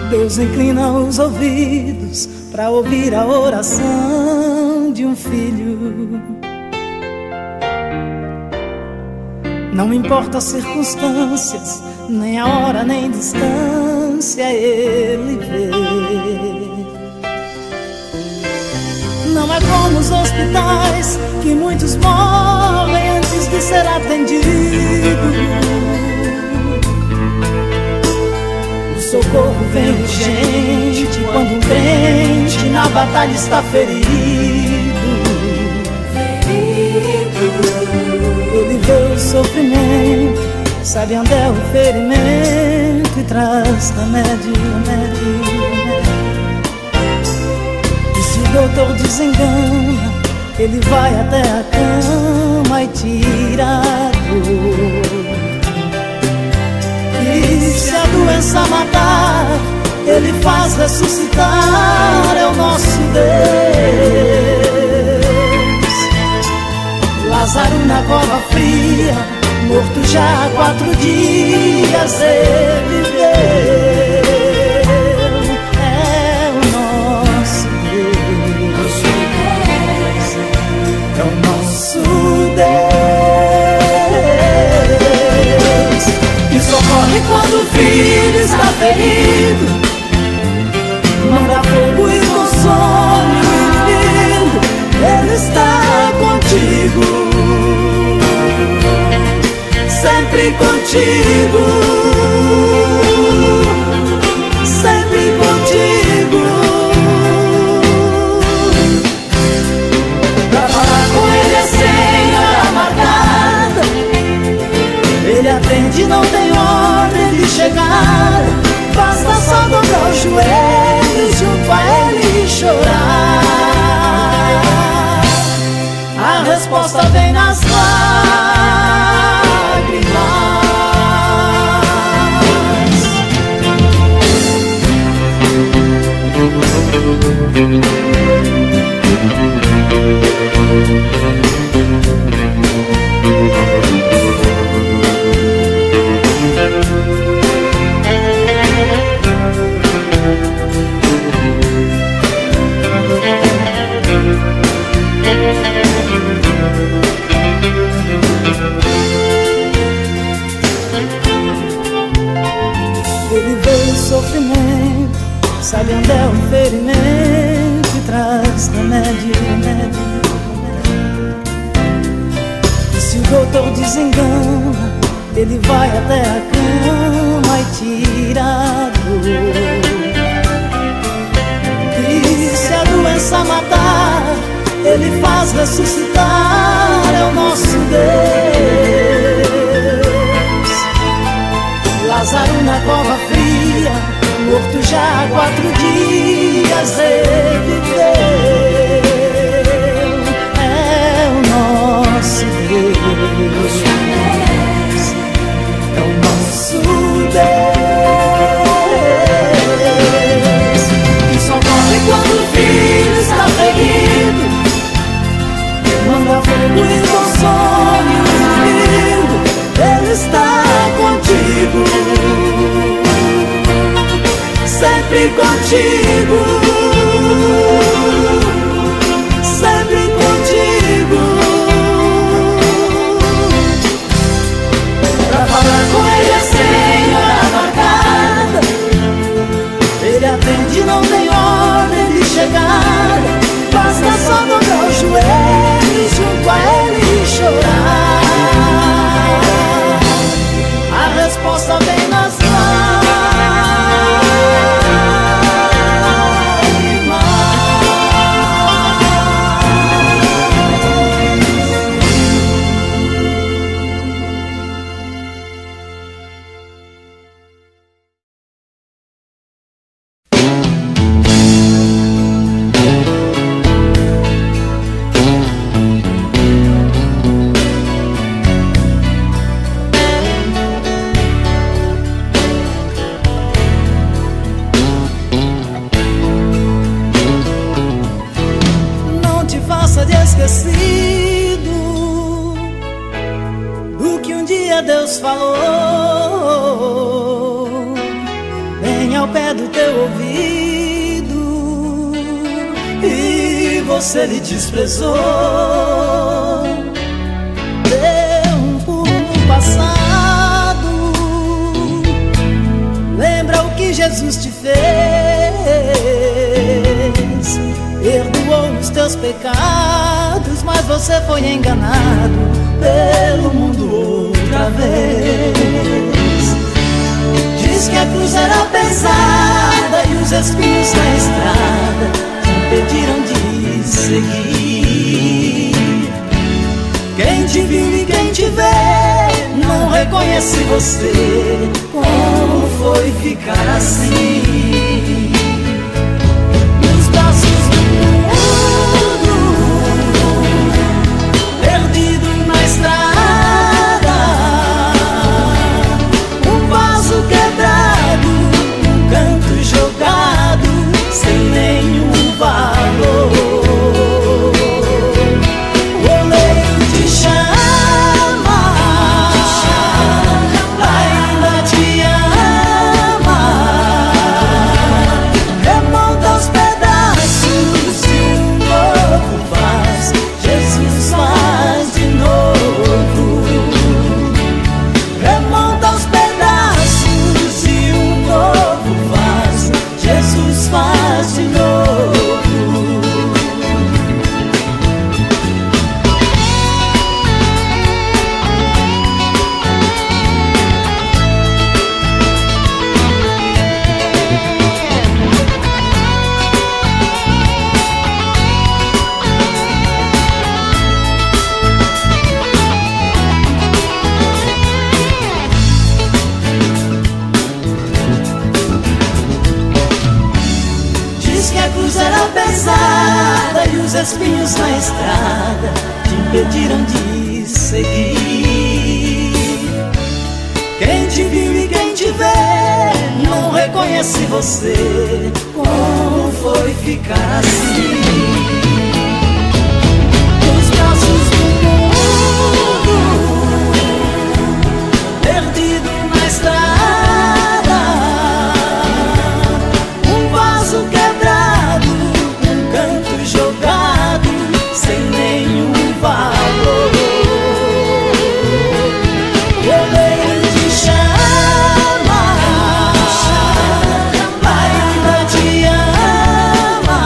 Deus inclina os ouvidos para ouvir a oração de um filho. Não importa as circunstâncias, nem a hora, nem distância, Ele vê. Não é como os hospitais, que muitos morrem antes de ser atendido. O socorro vem urgente quando um crente na batalha está ferido. Ele vê o sofrimento, sabe onde é o ferimento e traz remédio, remédio. E se o doutor desengana, ele vai até a cama e tira a dor. E se a doença matar, ele faz ressuscitar, é o nosso Deus. Lázaro na cova fria, morto já há 4 dias, ele viveu. É o nosso Deus, é o nosso Deus, que socorre quando o filho está ferido, manda fogo e consome o inimigo. Ele está contigo, sempre contigo, sempre contigo. Pra falar com ele é sem hora marcada, ele atende, não tem ordem de chegada. Basta só dobrar os joelhos junto a ele e chorar. A resposta vem nas Ele vê o sofrimento, sabe onde é o ferimento e traz remédio, remédio, remédio. E se o doutor desengana, ele vai até a cama e tira a dor. E se a doença matar, ele faz ressuscitar, é o nosso Deus. Lázaro na cova fria, morto já há 4 dias, ele viveu. É o nosso Deus, é o nosso Deus, que socorre quando o filho está ferido, manda fogo e consome o inimigo. Ele está contigo, sempre contigo, sempre contigo. Pra falar com ele é sem hora marcada, ele atende, não tem ordem de chegada. Basta só dobrar os joelhos junto a ele e chorar. A resposta vem nas pé do teu ouvido e você lhe desprezou. Deu um pulo no passado, lembra o que Jesus te fez. Perdoou os teus pecados, mas você foi enganado pelo mundo outra vez. Diz que a cruz era pesada e os espinhos na estrada te impediram de seguir. Quem te viu e quem te vê não reconhece você. Como foi ficar assim? Nos braços do mundo, perdido na estrada, um vaso quebrado, um canto jogado, sem nenhum valor. O oleiro te chama, ainda te ama, remonta os pedaços e um novo faz. Jesus faz de novo. Remonta os pedaços e um novo faz. Jesus faz de novo. Diz que a cruz era pesada e os espinhos na estrada te impediram de seguir. Quem te viu e quem te vê não reconhece você. Como foi ficar assim? Nos braços do mundo, perdido na estrada, um vaso quebrado, um canto jogado, sem nenhum valor. O oleiro te chama, ainda te ama,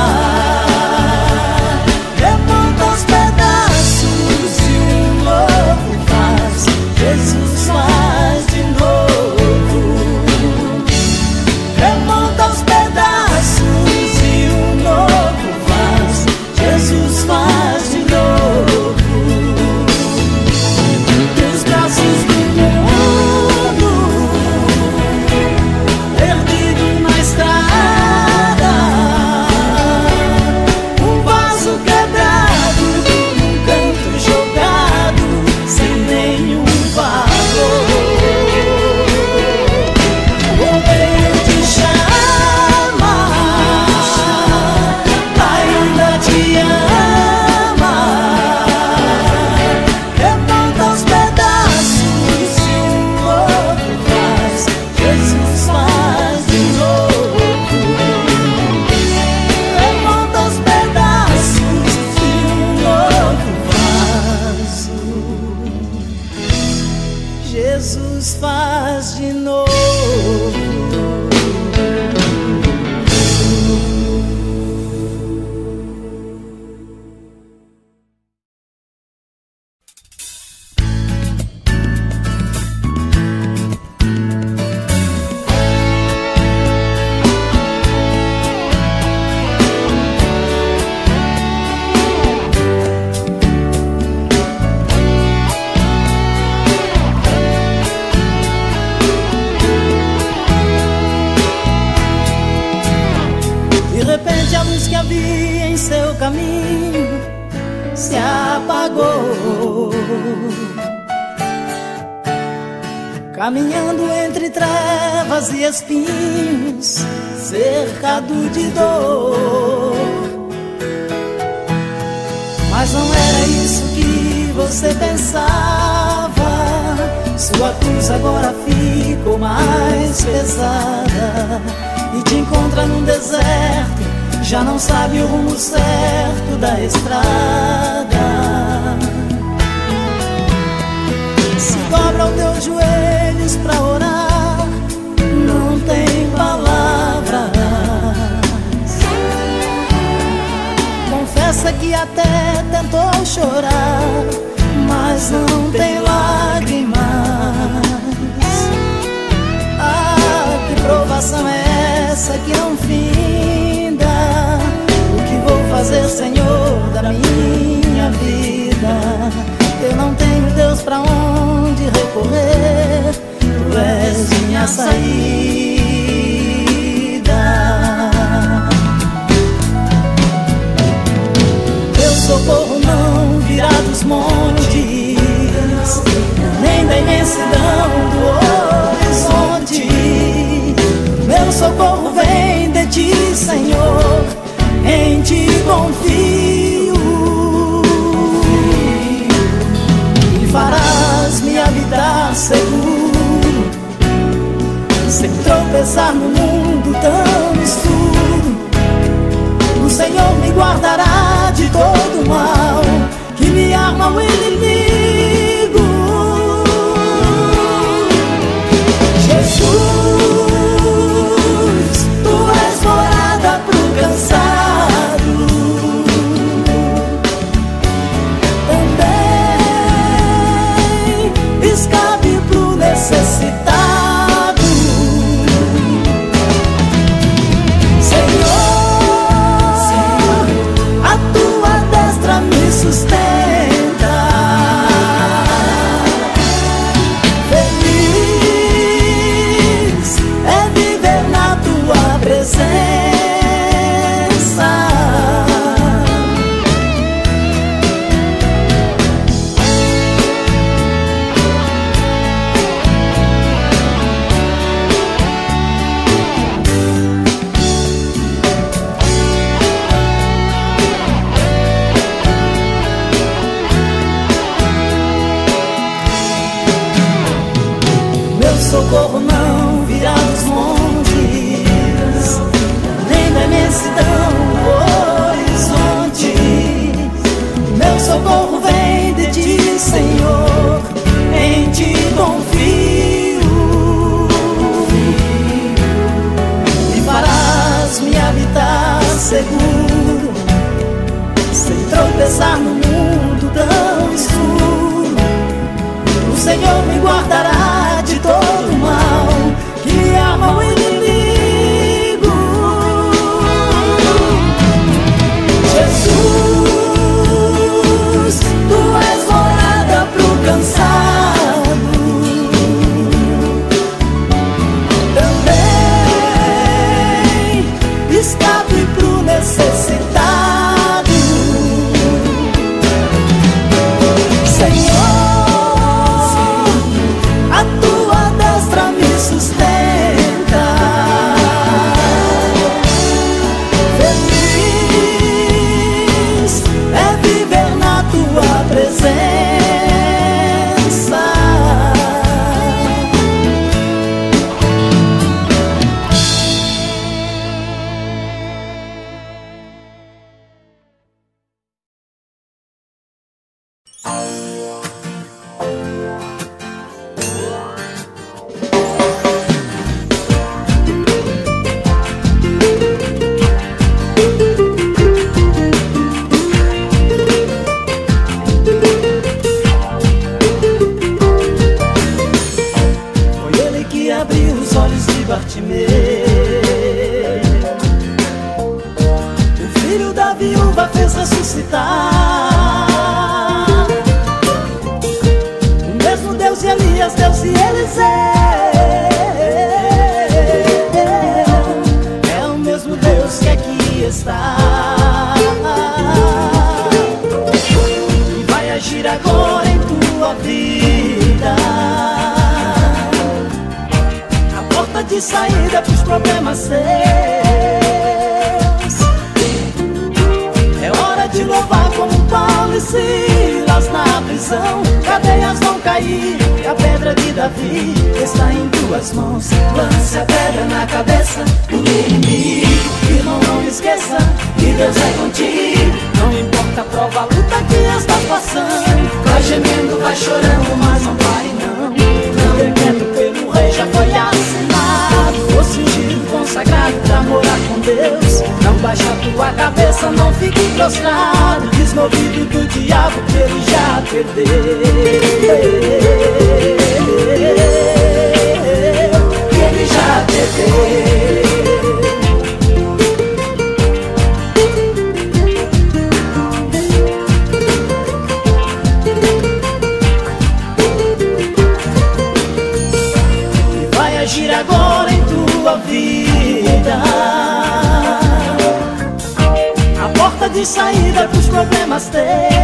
remonta os pedaços e um novo faz. Jesus faz de novo. Remonta os pedaços e um novo faz. Jesus faz de novo. Nos braços do mundo, perdido na estrada, um vaso quebrado, um canto jogado, sem nenhum valor. O oleiro te chama, ainda te ama, remonta os pedaços e um novo faz. Jesus faz de novo. Remonta os pedaços e um novo faz. Jesus faz de novo. De repente a luz que havia em seu caminho se apagou, caminhando entre trevas e espinhos, cercado de dor. Mas não era isso que você pensava. Sua cruz agora ficou mais pesada e te encontra num deserto, já não sabe o rumo certo da estrada. Se dobra os teus joelhos pra orar, não tem palavras. Confessa que até tentou chorar, mas não tem lágrimas. Ah, que provação é essa que não finda? O que vou fazer, Senhor, da minha vida? Eu não tenho Deus pra onde recorrer, Tu és minha saída. Teu socorro não virá dos montes, nem da imensidão do horizonte. Meu socorro vem de Ti, Senhor, em Ti confio. E farás me habitar seguro, sem tropeçar no mundo tão escuro. O Senhor me guardará de todo mal que me arma o inimigo. Jesus, Tu és morada pro cansado, também escape pro necessitado. Sustenta. Feliz é viver na Tua presença. Socorro não virá dos montes, nem da imensidão do horizonte. Meu socorro vem de Ti, Senhor, em Ti confio. E farás me habitar seguro, sem tropeçar no mundo tão escuro. O Senhor me guardará de todo mal que me arma o inimigo. Jesus, Tu és morada pro cansado, também escape pro necessitado. Senhor, a Tua destra me sustenta. Feliz é viver na Tua presença. O filho da viúva fez ressuscitar. O mesmo Deus de Elias, Deus de Eliseu, é o mesmo Deus que aqui está e vai agir agora em tua vida. A porta de saída pros problemas seus. É hora de louvar como Paulo e Silas na prisão. Cadeias não vão cair, a pedra de Davi está em tuas mãos. Lance a pedra na cabeça do inimigo. Irmão, não esqueça que Deus é contigo. Não importa a prova, a luta que estás passando. Vai gemendo, vai chorando, mas não pare não. O decreto pelo rei já foi assinado. Fosse ungido, consagrado pra morar com Deus. Não baixa a tua cabeça, não fique prostrado. Diz no ouvido do diabo que ele já perdeu. Que ele já perdeu. Agir agora em tua vida. A porta de saída pros problemas teus.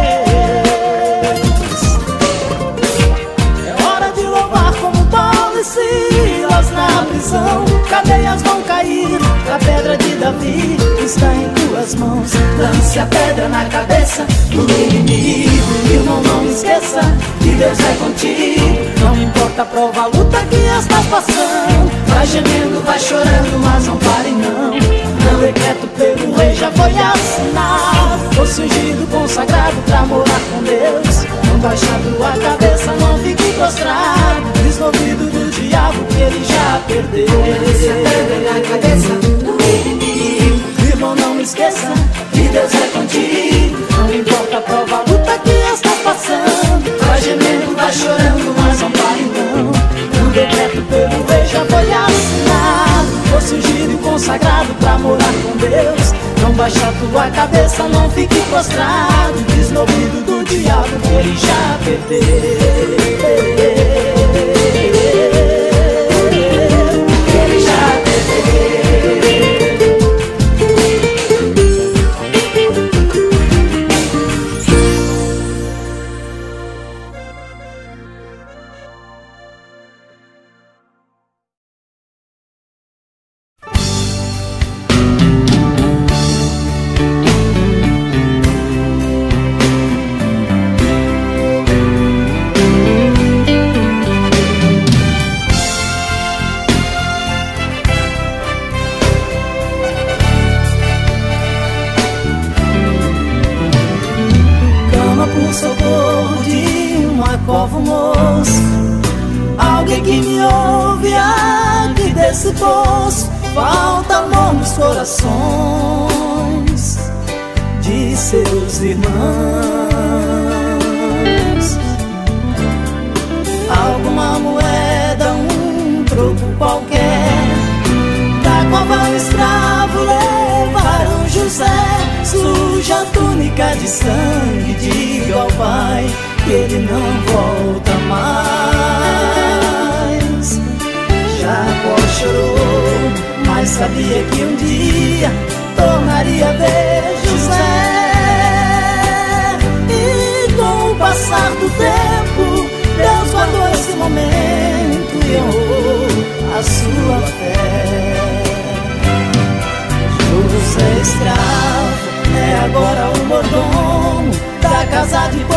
É hora de louvar como Paulo e Silas na prisão. Cadeias vão cair, a pedra de Davi está em tuas mãos. Lance a pedra na cabeça do inimigo. Irmão, não esqueça que Deus é contigo. Não importa a prova, a luta que estás passando. Vai gemendo, vai chorando, mas não pare não. O decreto pelo rei já foi assinado. Fosse ungido, consagrado pra morar com Deus. Não baixa a tua cabeça, não fique prostrado. Diz no ouvido do diabo que ele já perdeu. Lance a pedra na cabeça do inimigo. Irmão, não esqueça que Deus é contigo. Não importa a prova, a luta que estás passando. Vai gemendo, vai chorando, mas não pare não. O decreto pelo rei já foi assinado. Fosse ungido e consagrado pra morar com Deus. Não baixa a tua cabeça, não fique prostrado. Diz no ouvido do diabo que ele já perdeu. Que ele já perdeu. Alguém que me ouve aqui desse poço. Falta amor nos corações de seus irmãos. Alguma moeda, um troco qualquer. Da cova o escravo levaram José. Suja a túnica de sangue, diga ao pai que ele não volta mais. Jacó chorou, mas sabia que um dia tornaria a ver José. E com o passar do tempo, Deus guardou esse momento e honrou a sua fé. José escravo é agora o mordomo da casa de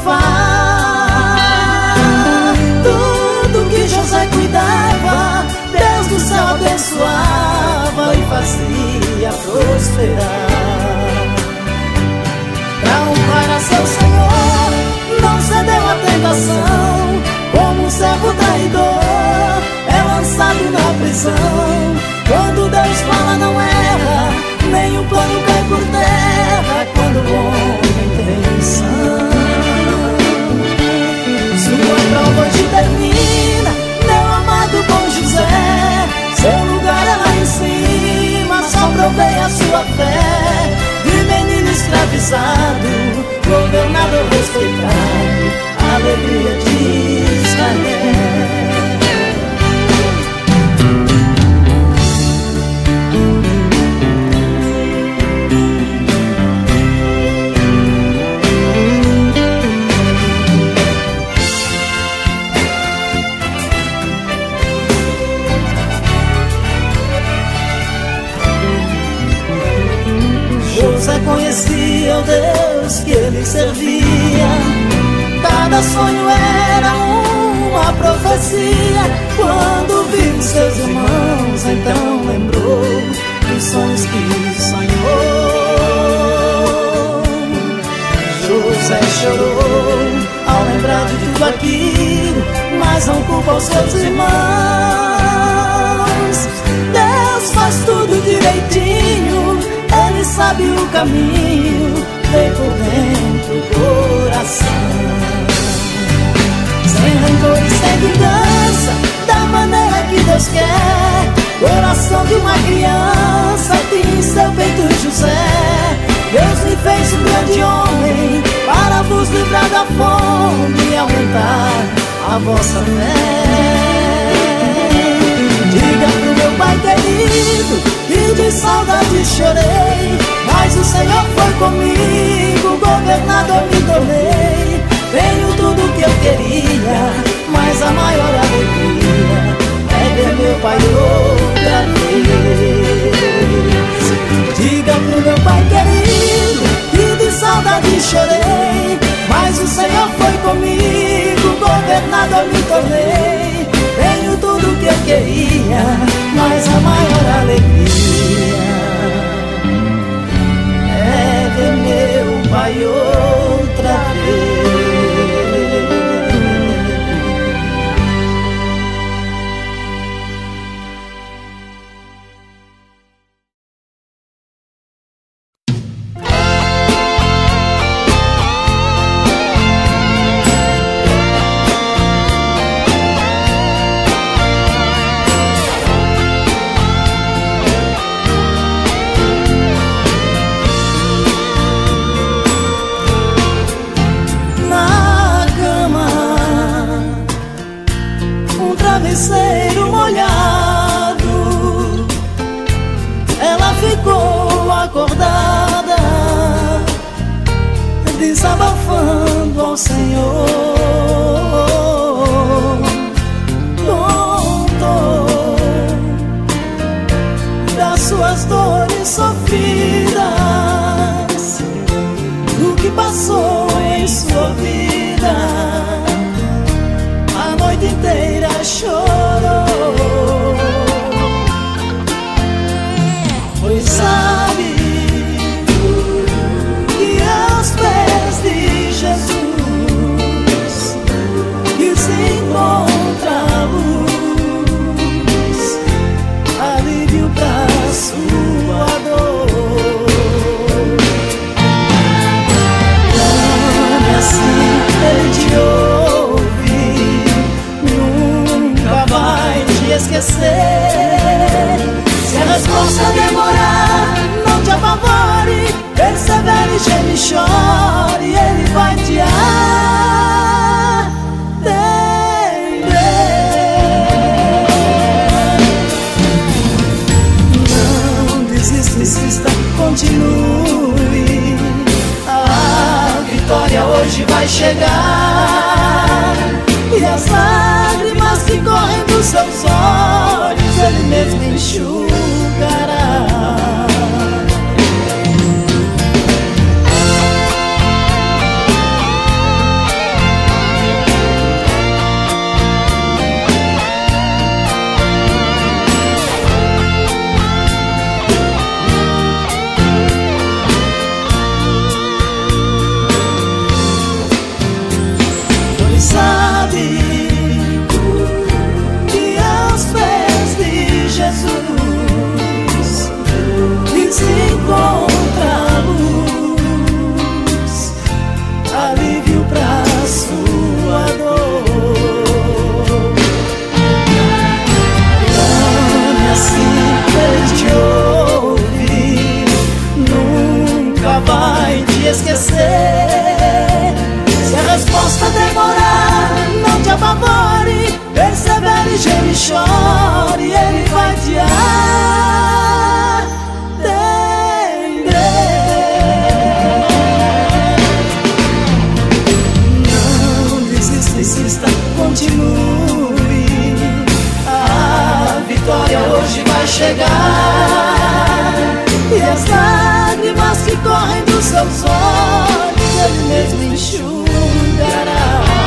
Potifar. Tudo que José cuidava, Deus do céu abençoava e fazia prosperar. Pra honrar a seu Senhor, não cedeu à tentação. Como um servo traidor, é lançado na prisão. Quando Deus fala não erra, nem o plano cai por terra. Quando o homem tem missão, sua prova hoje termina, meu amado bom José. Seu lugar é lá em cima, só provei a sua fé. De menino escravizado, governador respeitado, alegria de Israel. José conhecia o Deus que ele servia. Da cada sonho era uma profecia. Quando viu seus irmãos, então lembrou dos sonhos que sonhou. José chorou ao lembrar de tudo aquilo, mas não culpa os seus irmãos. Deus faz tudo direitinho, Ele sabe o caminho, vem por dentro do coração. Sem rancor e sem vingança, da maneira que Deus quer. Coração de uma criança tem em seu peito José. Deus me fez um grande homem para vos livrar da fome e aumentar a vossa fé. Diga pro meu pai querido que de saudade chorei, mas o Senhor foi comigo, governador me tornei. Tenho tudo que eu queria, mas a maior alegria é ver meu pai outra vez. Diga pro meu pai querido que de saudade chorei, mas o Senhor foi comigo, governador me tornei. Tenho tudo que eu queria, mas a maior alegria é ver meu pai outra vez. Travesseiro molhado, ela ficou acordada, desabafando ao Senhor. Contou das suas dores sofridas, do que passou em sua vida. A noite inteira chorou, pois sabe que aos pés de Jesus que se encontra a luz, alívio pra sua dor. Clame assim, Ele te ouve, nunca vai te esquecer. Se a resposta demorar, não te apavore, persevere, geme e chore, Ele vai te atender. Não desista, insista, continue. A vitória hoje vai chegar, e as lágrimas que correm dos seus olhos Ele mesmo enxugará. Pois sabe que aos pés de Jesus que se encontra a luz, alívio pra sua dor. Clame assim, Ele te ouve, nunca vai te esquecer. Se a resposta demorar, não te apavore, persevere, geme e chore, Ele vai te atender. Não desista, insista, continue. A vitória hoje vai chegar, e as lágrimas que correm dos seus olhos Ele mesmo enxugará.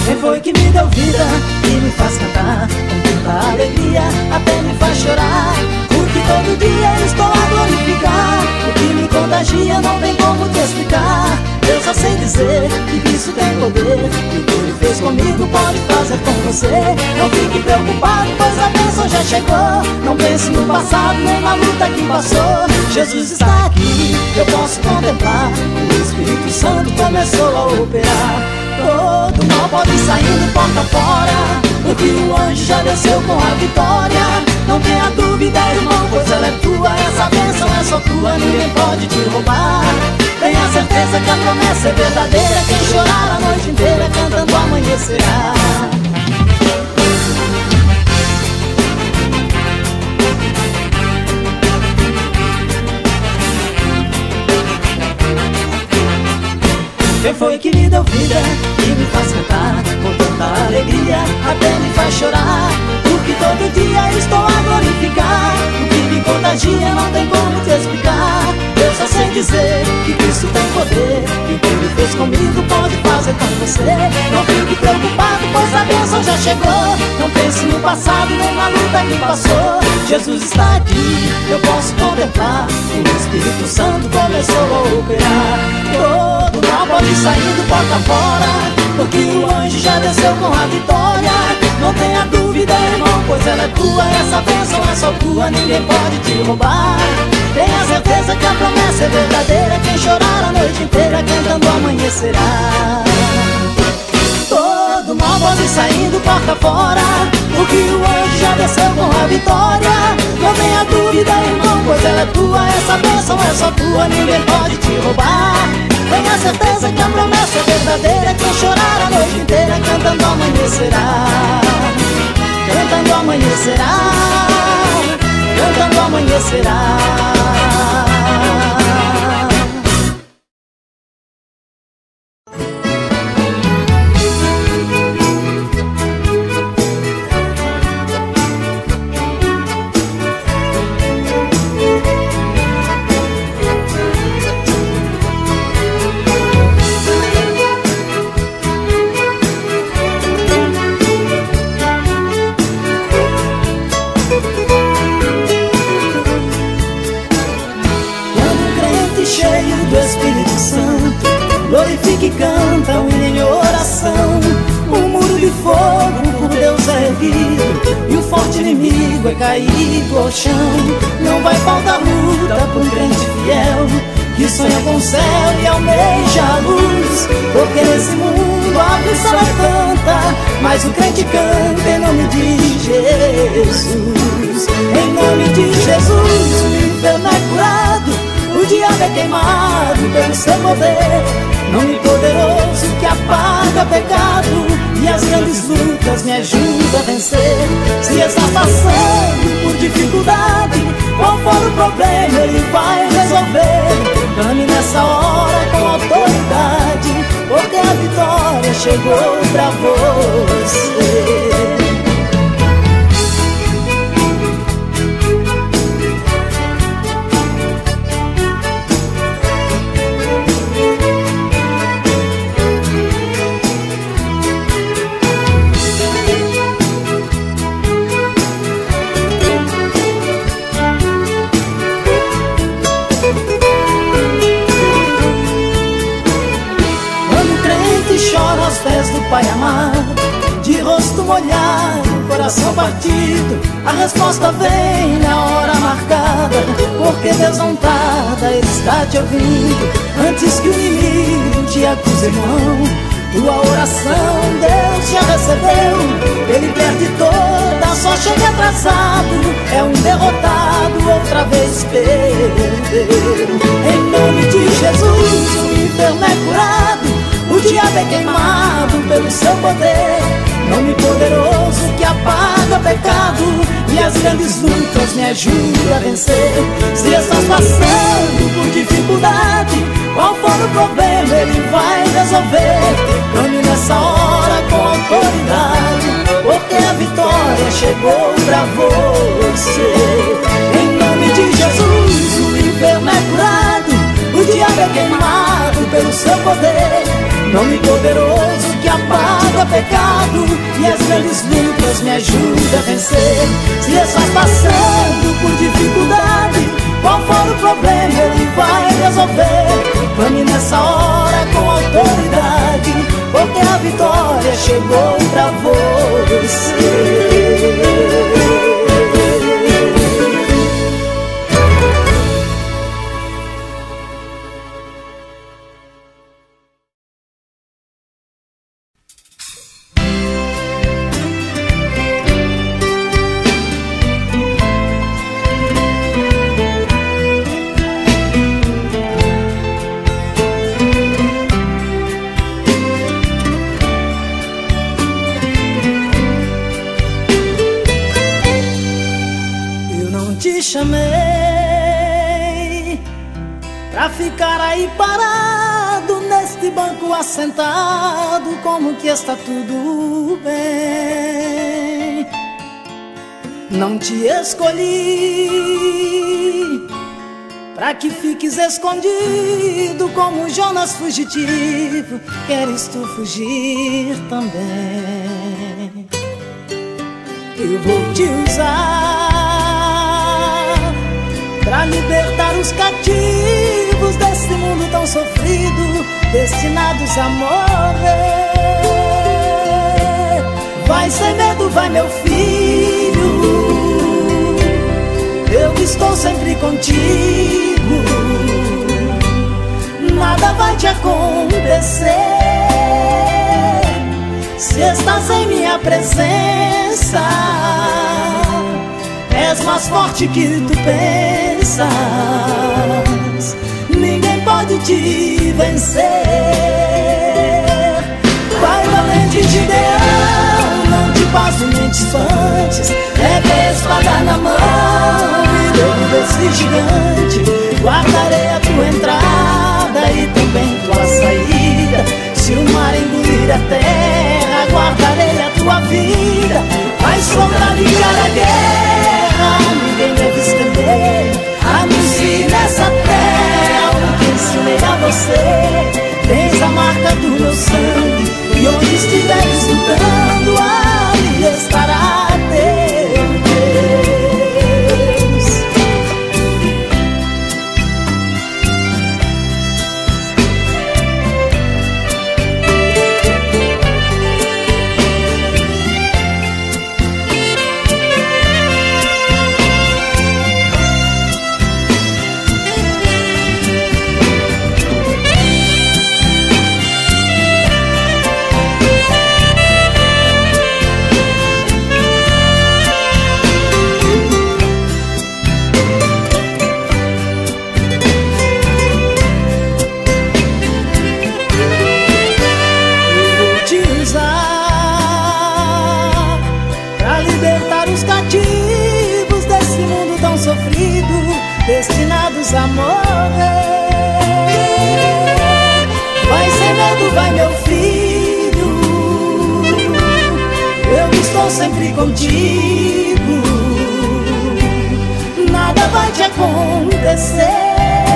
Quem foi que me deu vida e me faz cantar com tanta alegria, até me faz chorar? Porque todo dia eu estou a glorificar. O que me contagia não tem como te explicar. Eu só sei dizer que isso tem poder, e o que ele fez comigo pode fazer com você. Não fique preocupado, pois a bênção já chegou. Não pense no passado, nem na luta que passou. Jesus está aqui, eu posso contemplar. O Espírito Santo começou a operar. Todo mal pode sair porta fora, porque o anjo já desceu com a vitória. Não tenha dúvida, irmão, pois ela é tua. Essa bênção é só tua, ninguém pode te roubar. Tenha certeza que a promessa é verdadeira. Quem chorar a noite inteira cantando amanhecerá. Quem foi que me deu vida e me faz cantar com tanta alegria, até me faz chorar? Porque todo dia eu estou a glorificar. O que me contagia não tem como te explicar. Eu só sei dizer que Cristo tem poder, e o que ele fez comigo pode fazer com você. Não fique preocupado, pois a bênção já chegou. Não pense no passado, nem na luta que passou. Jesus está aqui, eu posso contemplar. O Espírito Santo começou a operar. Todo mal pode sair do porta fora, porque o anjo já desceu com a vitória. Não tenha dúvida, irmão, pois ela é tua. Essa bênção é só tua, ninguém pode te roubar. Tenha certeza que a promessa é verdadeira. Quem chorar a noite inteira cantando amanhecerá. Todo mal pode sair do porta fora, porque o anjo já desceu com a vitória. Não tenha dúvida, irmão, pois ela é tua. Essa bênção é só tua, ninguém pode te roubar. Tenha certeza que a promessa é verdadeira. Quem chorar a noite inteira cantando amanhecerá. Cantando amanhecerá. Cantando amanhecerá. Glorifique e canta o hino em oração. Um muro de fogo por Deus é erguido, e o forte inimigo é caído ao chão. Não vai faltar luta para um crente fiel, que sonha com o céu e almeja a luz. Porque nesse mundo a aflição é tanta, mas o crente canta em nome de Jesus. Em nome de Jesus o inferno é curado, o diabo é queimado pelo seu poder. Nome poderoso que apaga pecado, e as grandes lutas me ajudam a vencer. Se estás passando por dificuldade, qual for o problema ele vai resolver. Clame nessa hora com autoridade, porque a vitória chegou pra você. Pai amado, de rosto molhado, coração partido, a resposta vem na hora marcada, porque Deus não tarda, Ele está te ouvindo. Antes que o inimigo te acuse, irmão, tua oração Deus já recebeu. Ele perde toda, só chega atrasado, é um derrotado, outra vez perdeu. Em nome de Jesus o inferno é curado, o diabo é queimado pelo seu poder. Nome poderoso que apaga pecado, e as grandes lutas me ajudam a vencer. Se estás passando por dificuldade, qual for o problema ele vai resolver. Clame nessa hora com autoridade, porque a vitória chegou pra você. Em nome de Jesus o inferno é curado, o diabo é queimado pelo seu poder. nome poderoso que apaga pecado e as grandes lutas me ajuda a vencer. Se estás passando por dificuldade, qual for o problema Ele vai resolver. Clame nessa hora com autoridade, porque a vitória chegou pra você. Chamei pra ficar aí parado neste banco assentado, como que está tudo bem. Não te escolhi pra que fiques escondido como Jonas fugitivo. Queres tu fugir também? Eu vou te usar pra libertar os cativos desse mundo tão sofrido, destinados a morrer. Vai sem medo, vai meu filho, eu estou sempre contigo. Nada vai te acontecer se estás em minha presença. És mais forte que tu pensas, ninguém pode te vencer. Vai valente Gideão, não te passo nem te espantes. Leve a espada na mão e derruba esse gigante. Guardarei a tua entrada e também tua saída. Se o mar engolir a terra, guardarei a tua vida. Vai sobrar ligar a guerra, ninguém deve estender. Anuncie nessa terra o que ensinei a você. Tens a marca do meu sangue, e onde estiveres lutando, ali estará teu Deus. Destinados a morrer. Vai sem medo, vai meu filho, eu estou sempre contigo. Nada vai te acontecer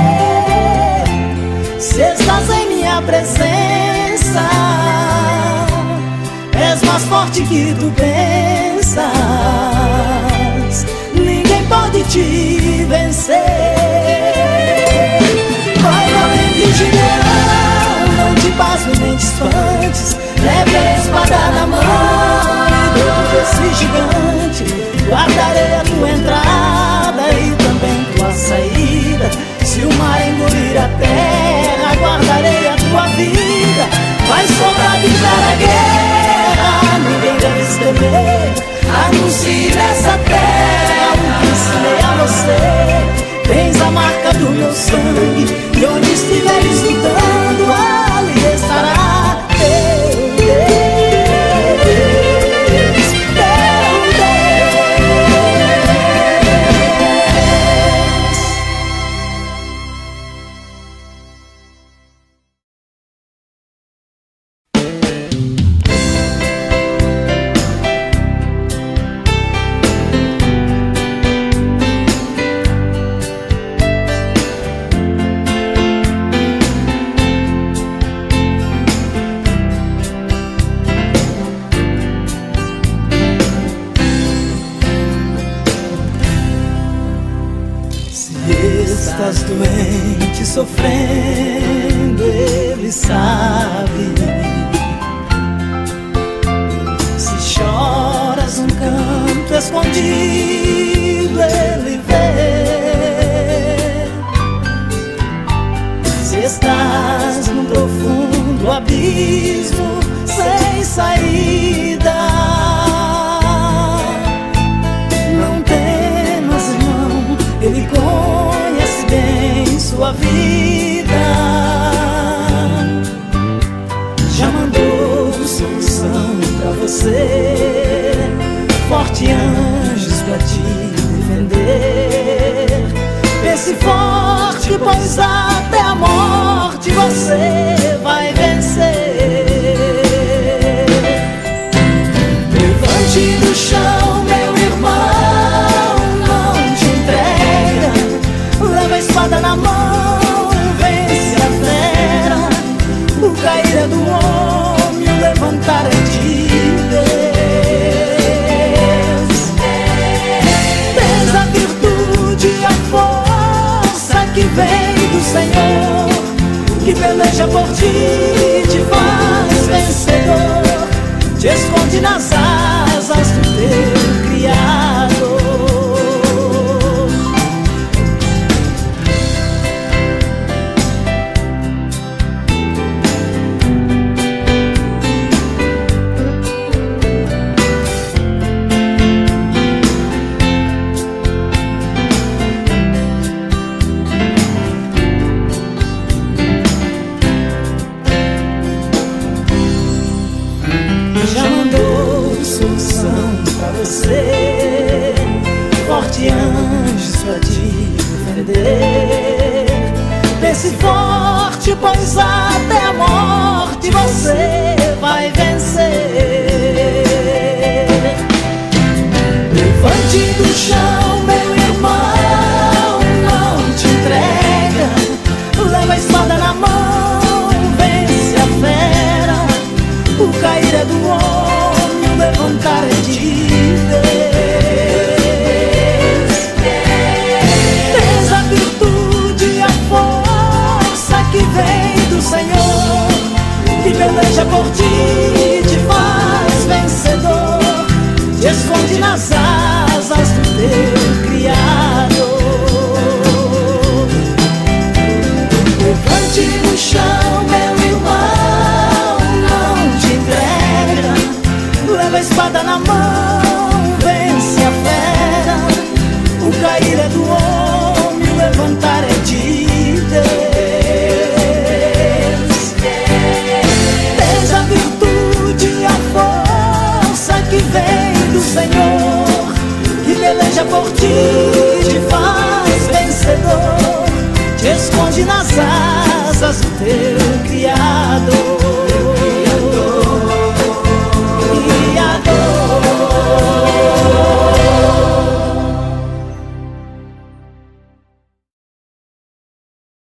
se estás em minha presença. És mais forte que tu pensas, ninguém pode te vencer. Vai valente Gideão, não te passo nem te espantes. Leve a espada na mão e derruba esse gigante. Guardarei a tua entrada e também tua saída. Se o mar engolir a terra, guardarei a tua vida. Vai sobrar livrar a guerra, ninguém deve temer. Anuncie nessa terra o que ensinei a você. Tens a marca do meu sangue, e onde estiveres lutando, ali estará teu Deus. estás doente, sofrendo, Ele sabe. Se choras num canto escondido, Ele vê. Se estás num profundo abismo sem saída, não temas, irmão, Ele conhece bem sua vida. Já mandou solução pra você, forte anjos pra te defender. Pense forte, pois até a morte você vai vencer. Levante do chão, meu irmão, não te entrega. Leva a espada na mão, vence a fera. O cair é do homem, o levantar é de Deus. Tens a virtude e a força que vem do Senhor, que peleja por ti, te faz vencedor. Te esconde nas asas do teu Criador. Já mandou solução pra você, forte anjos pra te defender. Pense forte, pois até a morte você vai vencer. Levante do chão, meu irmão, não te entrega. Leva a espada na mão, vence a fera. O cair é do homem, o levantar é de Deus. Tens a virtude e a força que vem do Senhor, que peleja por ti, te faz vencedor. Te esconde nas asas do teu Criador. Levante no chão, meu irmão, não te entrega. Leva a espada na mão, vence a fera. O cair é do homem, o levantar é de Deus. Tens a virtude e a força que vem do Senhor, que peleja por ti, te faz vencedor. Te esconde nas asas do teu